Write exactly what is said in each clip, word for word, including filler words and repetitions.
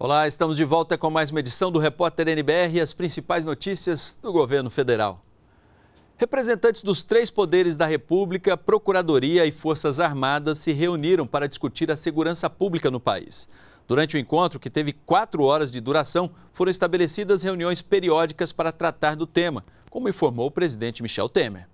Olá, estamos de volta com mais uma edição do Repórter N B R e as principais notícias do governo federal. Representantes dos três poderes da República, Procuradoria e Forças Armadas se reuniram para discutir a segurança pública no país. Durante o encontro, que teve quatro horas de duração, foram estabelecidas reuniões periódicas para tratar do tema, como informou o presidente Michel Temer.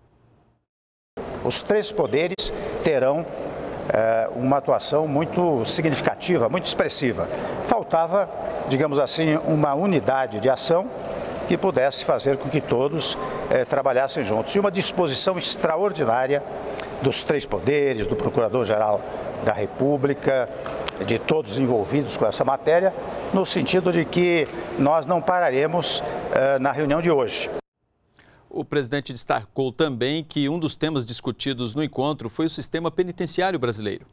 Os três poderes terão é, uma atuação muito significativa, muito expressiva. Faltava, digamos assim, uma unidade de ação que pudesse fazer com que todos é, trabalhassem juntos. E uma disposição extraordinária dos três poderes, do Procurador-Geral da República, de todos envolvidos com essa matéria, no sentido de que nós não pararemos é, na reunião de hoje. O presidente destacou também que um dos temas discutidos no encontro foi o sistema penitenciário brasileiro.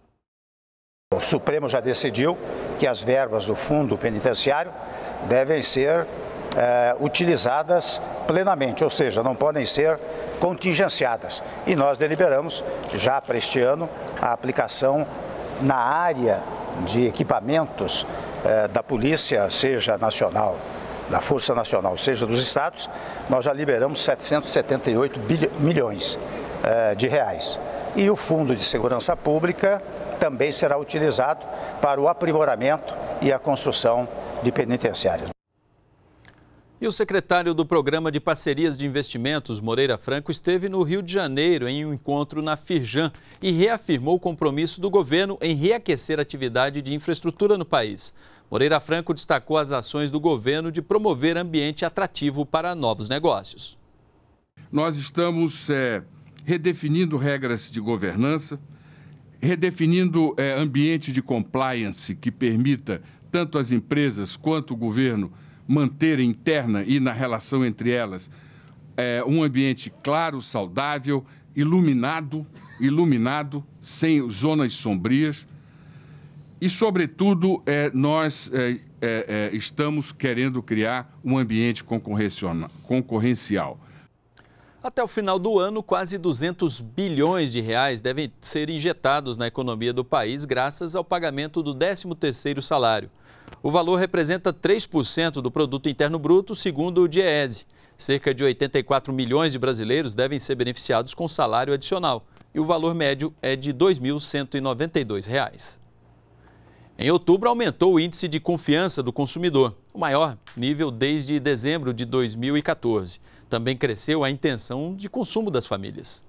O Supremo já decidiu que as verbas do fundo penitenciário devem ser é, utilizadas plenamente, ou seja, não podem ser contingenciadas. E nós deliberamos já para este ano a aplicação na área de equipamentos é, da Polícia, seja nacional, da Força Nacional, seja dos estados, nós já liberamos setecentos e setenta e oito milhões eh, de reais. E o Fundo de Segurança Pública também será utilizado para o aprimoramento e a construção de penitenciárias. E o secretário do Programa de Parcerias de Investimentos, Moreira Franco, esteve no Rio de Janeiro em um encontro na Firjan e reafirmou o compromisso do governo em reaquecer a atividade de infraestrutura no país. Moreira Franco destacou as ações do governo de promover ambiente atrativo para novos negócios. Nós estamos é, redefinindo regras de governança, redefinindo é, ambiente de compliance que permita tanto as empresas quanto o governo manterem interna e na relação entre elas é, um ambiente claro, saudável, iluminado, iluminado, sem zonas sombrias. E, sobretudo, é, nós é, é, estamos querendo criar um ambiente concorrencial. Até o final do ano, quase duzentos bilhões de reais devem ser injetados na economia do país graças ao pagamento do décimo terceiro salário. O valor representa três por cento do produto interno bruto, segundo o Diese. Cerca de oitenta e quatro milhões de brasileiros devem ser beneficiados com salário adicional e o valor médio é de dois mil cento e noventa e dois reais. Em outubro, aumentou o índice de confiança do consumidor, o maior nível desde dezembro de dois mil e quatorze. Também cresceu a intenção de consumo das famílias.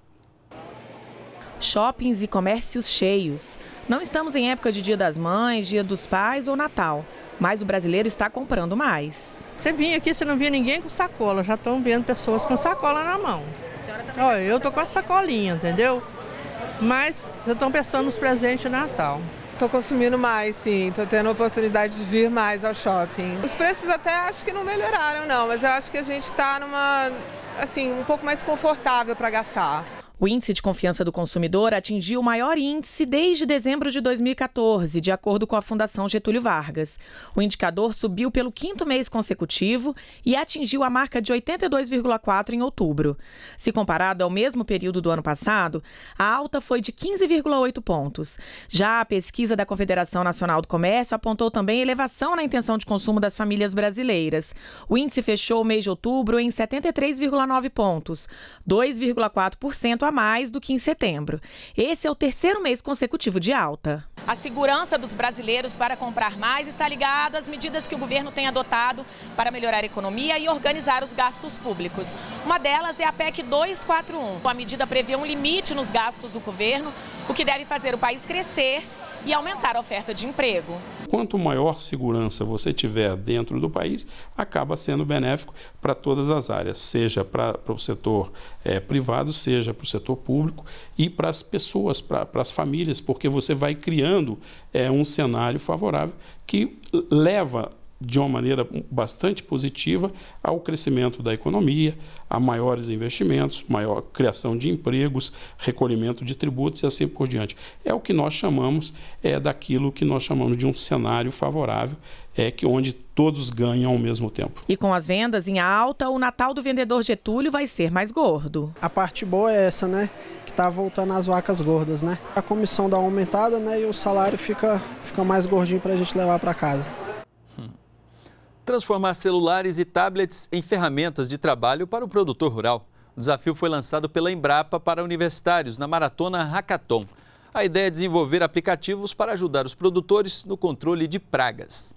Shoppings e comércios cheios. Não estamos em época de Dia das Mães, Dia dos Pais ou Natal, mas o brasileiro está comprando mais. Você vinha aqui, você não via ninguém com sacola, já estão vendo pessoas com sacola na mão. Olha, eu tô com a sacolinha, entendeu? Mas já estão pensando nos presentes de Natal. Estou consumindo mais, sim. Estou tendo a oportunidade de vir mais ao shopping. Os preços até acho que não melhoraram, não, mas eu acho que a gente está numa, assim, um pouco mais confortável para gastar. O índice de confiança do consumidor atingiu o maior índice desde dezembro de dois mil e quatorze, de acordo com a Fundação Getúlio Vargas. O indicador subiu pelo quinto mês consecutivo e atingiu a marca de oitenta e dois vírgula quatro em outubro. Se comparado ao mesmo período do ano passado, a alta foi de quinze vírgula oito pontos. Já a pesquisa da Confederação Nacional do Comércio apontou também elevação na intenção de consumo das famílias brasileiras. O índice fechou o mês de outubro em setenta e três vírgula nove pontos, dois vírgula quatro por cento a mais do que em setembro. Esse é o terceiro mês consecutivo de alta. A segurança dos brasileiros para comprar mais está ligada às medidas que o governo tem adotado para melhorar a economia e organizar os gastos públicos. Uma delas é a P E C duzentos e quarenta e um. A medida prevê um limite nos gastos do governo, o que deve fazer o país crescer e aumentar a oferta de emprego. Quanto maior segurança você tiver dentro do país, acaba sendo benéfico para todas as áreas, seja para o setor é, privado, seja para o setor público e para as pessoas, para as famílias, porque você vai criando é, um cenário favorável que leva de uma maneira bastante positiva ao crescimento da economia, a maiores investimentos, maior criação de empregos, recolhimento de tributos e assim por diante. É o que nós chamamos é, daquilo que nós chamamos de um cenário favorável, é, que onde todos ganham ao mesmo tempo. E com as vendas em alta, o Natal do vendedor Getúlio vai ser mais gordo. A parte boa é essa, né? Que tá voltando às vacas gordas, né? A comissão dá uma aumentada, né? E o salário fica, fica mais gordinho para a gente levar para casa. Transformar celulares e tablets em ferramentas de trabalho para o produtor rural. O desafio foi lançado pela Embrapa para universitários na Maratona Hackathon. A ideia é desenvolver aplicativos para ajudar os produtores no controle de pragas.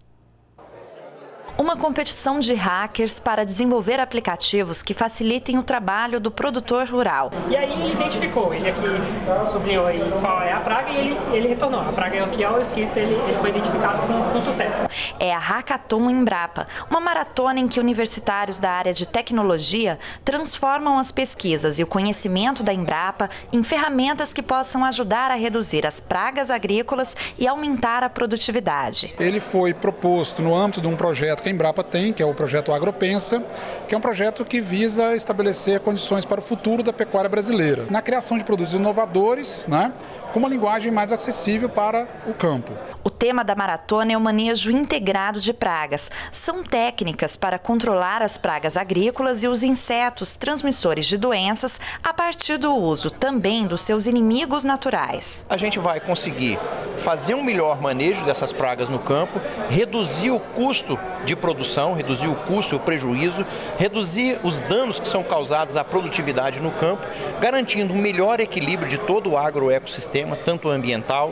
Uma competição de hackers para desenvolver aplicativos que facilitem o trabalho do produtor rural. E aí ele identificou, ele aqui sublinhou aí qual é a praga e ele, ele retornou. A praga aqui é o esquis, ele, ele foi identificado com, com sucesso. É a Hackathon Embrapa, uma maratona em que universitários da área de tecnologia transformam as pesquisas e o conhecimento da Embrapa em ferramentas que possam ajudar a reduzir as pragas agrícolas e aumentar a produtividade. Ele foi proposto no âmbito de um projeto que a Embrapa tem, que é o projeto AgroPensa, que é um projeto que visa estabelecer condições para o futuro da pecuária brasileira, na criação de produtos inovadores, né, com uma linguagem mais acessível para o campo. O tema da maratona é o manejo integrado de pragas. São técnicas para controlar as pragas agrícolas e os insetos transmissores de doenças a partir do uso também dos seus inimigos naturais. A gente vai conseguir fazer um melhor manejo dessas pragas no campo, reduzir o custo de produção, reduzir o custo e o prejuízo, reduzir os danos que são causados à produtividade no campo, garantindo um melhor equilíbrio de todo o agroecossistema, tanto ambiental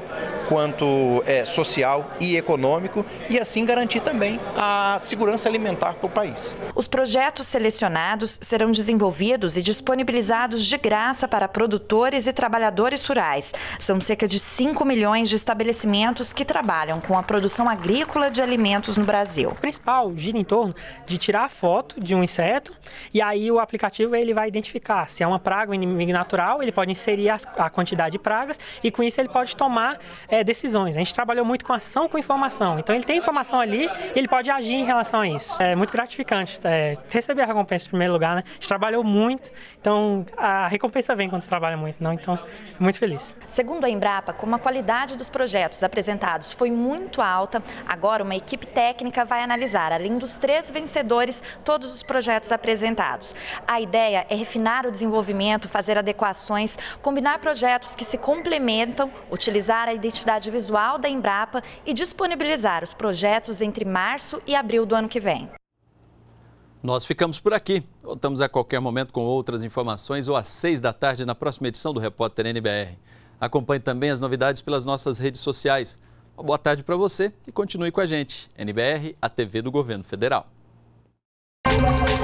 quanto é, social e econômico, e assim garantir também a segurança alimentar para o país. Os projetos selecionados serão desenvolvidos e disponibilizados de graça para produtores e trabalhadores rurais. São cerca de cinco milhões de estabelecimentos que trabalham com a produção agrícola de alimentos no Brasil. O principal gira em torno de tirar a foto de um inseto e aí o aplicativo ele vai identificar se é uma praga ou inimigo natural, ele pode inserir a, a quantidade de pragas e com isso ele pode tomar é, decisões. A gente trabalhou muito com ação com informação, então ele tem informação ali e ele pode agir em relação a isso. É muito gratificante é, receber a recompensa em primeiro lugar, né? A gente trabalhou muito, então a recompensa vem quando você trabalha muito, não? Então muito feliz. Segundo a Embrapa, como a qualidade dos projetos apresentados foi muito alta, agora uma equipe técnica vai analisar, além dos três vencedores, todos os projetos apresentados. A ideia é refinar o desenvolvimento, fazer adequações, combinar projetos que se complementam, utilizar a identidade visual da Embrapa e disponibilizar os projetos entre março e abril do ano que vem. Nós ficamos por aqui. Voltamos a qualquer momento com outras informações ou às seis da tarde na próxima edição do Repórter N B R. Acompanhe também as novidades pelas nossas redes sociais. Uma boa tarde para você e continue com a gente. N B R, a T V do Governo Federal.